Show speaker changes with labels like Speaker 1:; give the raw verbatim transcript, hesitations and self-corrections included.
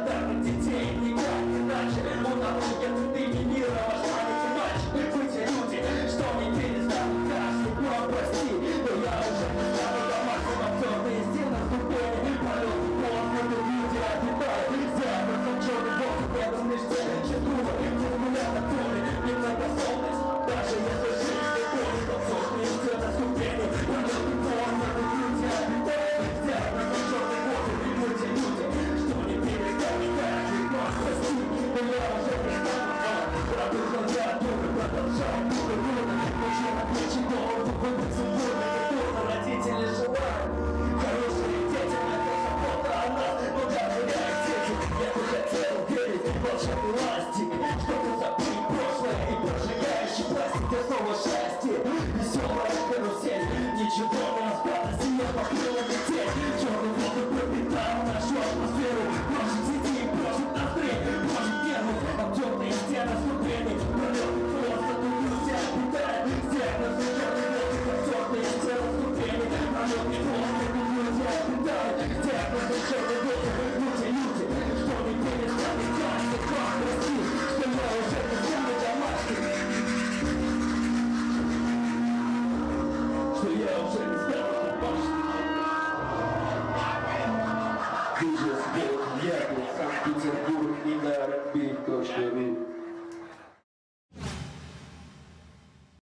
Speaker 1: стандартных детей никак иначе. Утонул я в дыме мира, ваш маленький мальчик. Вы те люди, что не перестанут каждый год прости. Но я уже не стану до максимум тёртые стены ступени. Полет и пол, это люди обитают. Сделано в черный воздух, рядом мечте. Честного, циркулярно поле, немногословность. Даже если жизнь не болит, то все вместе на ступени. Полет и пол, это люди обитают. Сделано в черный воздух, мы те люди, что не перестанут каждый год прости. Но я уже не стану, правда глаза, только продолжал. Буду руна, мужчина, плечи, голову, выбор свободный, культурно родители желают. Хорошие дети, это забота о нас, но даже я их дети. Я бы хотел верить в волшебный ластик, чтобы забыть прошлое и прожигающий пластик, где снова счастье. Веселая карусель, ничего не осталось, и я покрыла метель. Черный воздух пропитал нашу атмосферу. Прожит сети, прожит навстречу, прожит нервы, обтёртые стены ступеней. Пролет просто тут люди обитают. Стены за черный воздух, обтёртые стены ступеней. Пролет не просто тут люди обитают. Стены за черный воздух, люди, люди, что не перестанут каждый год прости, что я уже не стану домашним. Что я уже не стану домашним. Ты же сбил, я был Санкт-Петербург и на эр энд би точка ру.